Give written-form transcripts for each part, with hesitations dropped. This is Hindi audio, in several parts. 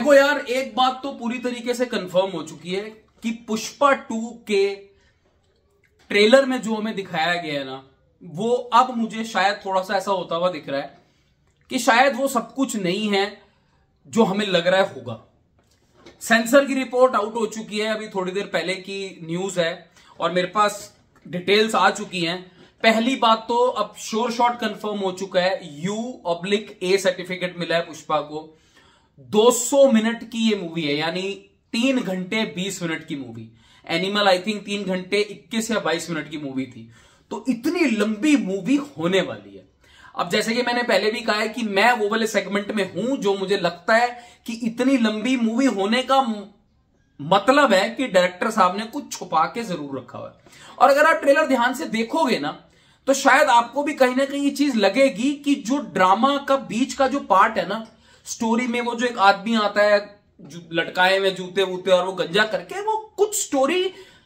देखो यार, एक बात तो पूरी तरीके से कंफर्म हो चुकी है कि पुष्पा 2 के ट्रेलर में जो हमें दिखाया गया है ना, वो अब मुझे शायद थोड़ा सा ऐसा होता हुआ दिख रहा है कि शायद वो सब कुछ नहीं है जो हमें लग रहा है होगा। सेंसर की रिपोर्ट आउट हो चुकी है, अभी थोड़ी देर पहले की न्यूज है और मेरे पास डिटेल्स आ चुकी हैं। पहली बात तो अब श्योर शॉट कंफर्म हो चुका है, U/A सर्टिफिकेट मिला है पुष्पा को। 200 मिनट की ये मूवी है, यानी 3 घंटे 20 मिनट की मूवी। एनिमल आई थिंक 3 घंटे 21 या 22 मिनट की मूवी थी, तो इतनी लंबी मूवी होने वाली है। अब जैसे कि मैंने पहले भी कहा है कि मैं वो वाले सेगमेंट में हूं जो मुझे लगता है कि इतनी लंबी मूवी होने का मतलब है कि डायरेक्टर साहब ने कुछ छुपा के जरूर रखा हुआ है। और अगर आप ट्रेलर ध्यान से देखोगे ना, तो शायद आपको भी कहीं ना कहीं ये चीज लगेगी कि जो ड्रामा का बीच का जो पार्ट है ना, स्टोरी में वो जो एक आदमी आता है लटकाए में जूते वूते और वो गंजा करके, वो कुछ स्टोरी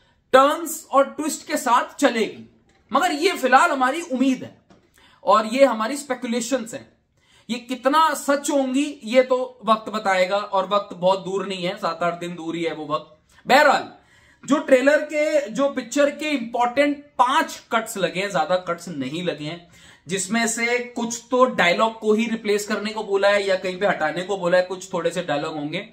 टर्न्स और ट्विस्ट के साथ चलेगी। मगर ये फिलहाल हमारी उम्मीद है और ये हमारी स्पेकुलेशंस हैं। ये कितना सच होंगी ये तो वक्त बताएगा, और वक्त बहुत दूर नहीं है, 7-8 दिन दूर ही है वो वक्त। बहरहाल, जो ट्रेलर के, जो पिक्चर के इंपॉर्टेंट 5 कट्स लगे हैं, ज्यादा कट्स नहीं लगे हैं, जिसमें से कुछ तो डायलॉग को ही रिप्लेस करने को बोला है या कहीं पे हटाने को बोला है, कुछ थोड़े से डायलॉग होंगे।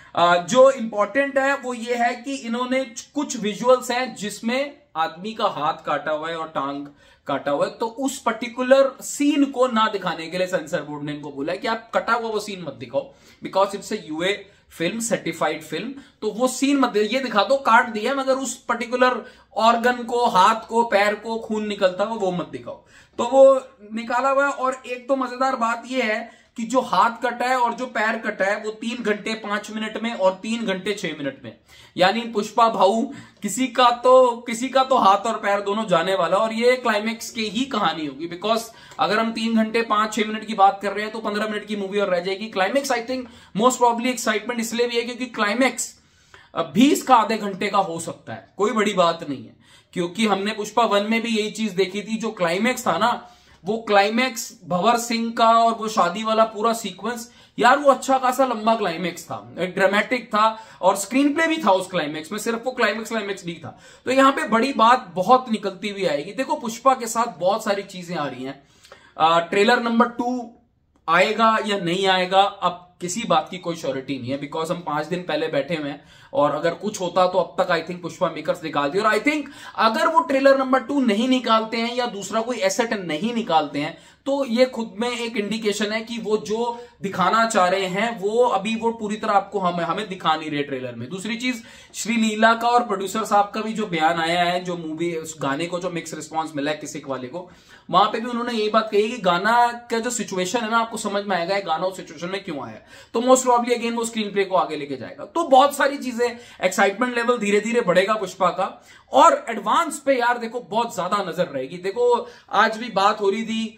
जो इंपॉर्टेंट है वो ये है कि इन्होंने कुछ विजुअल्स हैं जिसमें आदमी का हाथ काटा हुआ है और टांग काटा हुआ है, तो उस पर्टिकुलर सीन को ना दिखाने के लिए सेंसर बोर्ड ने इनको बोला है कि आप कटा हुआ वो सीन मत दिखाओ, because it's a UA film, certified film, तो वो सीन मत, ये दिखा दो काट दिया, मगर उस पर्टिकुलर ऑर्गन को, हाथ को, पैर को खून निकलता हुआ वो मत दिखाओ। तो वो निकाला हुआ है। और एक तो मजेदार बात ये है कि जो हाथ कटा है और जो पैर कटा है वो 3 घंटे 5 मिनट में और 3 घंटे 6 मिनट में, यानी पुष्पा भाऊ किसी का तो हाथ और पैर दोनों जाने वाला। और ये क्लाइमेक्स की ही कहानी होगी, बिकॉज अगर हम 3 घंटे 5-6 मिनट की बात कर रहे हैं तो 15 मिनट की मूवी और रह जाएगी। Climax I think most probably excitement इसलिए भी है क्योंकि क्लाइमेक्स भी इसका आधे घंटे का हो सकता है, कोई बड़ी बात नहीं है। क्योंकि हमने पुष्पा 1 में भी यही चीज देखी थी, जो क्लाइमेक्स था ना, वो क्लाइमेक्स भंवर सिंह का और वो शादी वाला पूरा सीक्वेंस, यार वो अच्छा खासा लंबा क्लाइमेक्स था, एक ड्रामेटिक था और स्क्रीन प्ले भी था उस क्लाइमेक्स में, सिर्फ वो क्लाइमेक्स नहीं था। तो यहां पे बड़ी बात बहुत निकलती हुई आएगी। देखो, पुष्पा के साथ बहुत सारी चीजें आ रही हैं। ट्रेलर नंबर 2 आएगा या नहीं आएगा, अब किसी बात की कोई श्योरिटी नहीं है, बिकॉज हम 5 दिन पहले बैठे हुए हैं और अगर कुछ होता तो अब तक आई थिंक पुष्पा मेकर्स निकाल दिए। और आई थिंक अगर वो ट्रेलर नंबर 2 नहीं निकालते हैं या दूसरा कोई एसेट नहीं निकालते हैं, तो ये खुद में एक इंडिकेशन है कि वो जो दिखाना चाह रहे हैं वो अभी वो पूरी तरह आपको हमें दिखा नहीं रहे ट्रेलर में। दूसरी चीज, श्री लीला का और प्रोड्यूसर साहब का भी जो बयान आया है, जो मूवी उस गाने को जो मिक्स रिस्पॉन्स मिला है किसिक वाले को, वहां पे भी उन्होंने यही बात कही कि गाना का जो सिचुएशन है ना, आपको समझ में आएगा गाना उस सिचुएशन में क्यों आया, तो मोस्ट प्रॉब्ली अगेन वो स्क्रीन प्ले को आगे लेके जाएगा। तो बहुत सारी चीजें, एक्साइटमेंट लेवल धीरे धीरे बढ़ेगा पुष्पा का। और एडवांस पे यार देखो बहुत ज्यादा नजर रहेगी। देखो, आज भी बात हो रही थी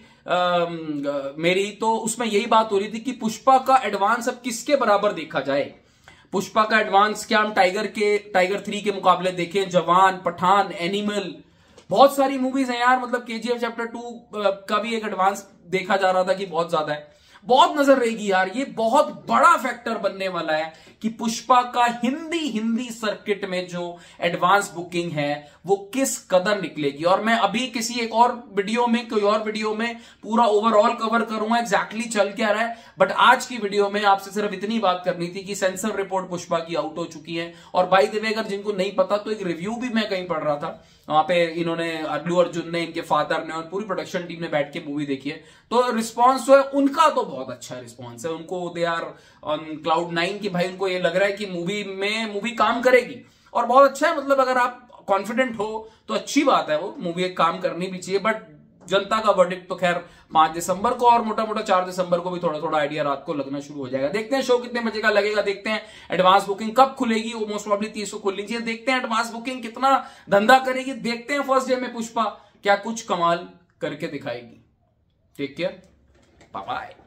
मेरी, तो उसमें यही बात हो रही थी कि पुष्पा का एडवांस अब किसके बराबर देखा जाए। पुष्पा का एडवांस क्या हम टाइगर 3 के मुकाबले देखें, जवान, पठान, एनिमल, बहुत सारी मूवीज हैं यार। मतलब KGF चैप्टर 2 का भी एक एडवांस देखा जा रहा था कि बहुत ज्यादा है। बहुत नजर रहेगी यार, ये बहुत बड़ा फैक्टर बनने वाला है कि पुष्पा का हिंदी सर्किट में जो एडवांस बुकिंग है वो किस कदर निकलेगी। और मैं अभी किसी एक और वीडियो में, कोई और वीडियो में पूरा ओवरऑल कवर करूंगा एग्जैक्टली चल क्या रहा है। बट आज की वीडियो में आपसे सिर्फ इतनी बात करनी थी कि सेंसर रिपोर्ट पुष्पा की आउट हो चुकी है। और बाय द वे, अगर जिनको नहीं पता तो एक रिव्यू भी मैं कहीं पढ़ रहा था, वहां पे इन्होंने, अल्लू अर्जुन ने, इनके फादर ने और पूरी प्रोडक्शन टीम ने बैठ के मूवी देखी है, तो रिस्पांस जो है उनका तो बहुत अच्छा रिस्पांस है। उनको दे आर ऑन क्लाउड 9 की भाई उनको ये लग रहा है कि मूवी काम करेगी और बहुत अच्छा है। मतलब अगर आप कॉन्फिडेंट हो तो अच्छी बात है, वो मूवी एक काम करनी भी चाहिए। बट जनता का वर्डिक्ट तो खैर 5 दिसंबर को, और मोटा मोटा 4 दिसंबर को भी थोड़ा थोड़ा आइडिया रात को लगना शुरू हो जाएगा। देखते हैं शो कितने बजे का लगेगा, देखते हैं एडवांस बुकिंग कब खुलेगी। वो मोस्ट प्रॉब्ली 30 को खुलनी चाहिए। देखते हैं एडवांस बुकिंग कितना धंधा करेगी, देखते हैं फर्स्ट डे में पुष्पा क्या कुछ कमाल करके दिखाएगी। Take care, bye bye.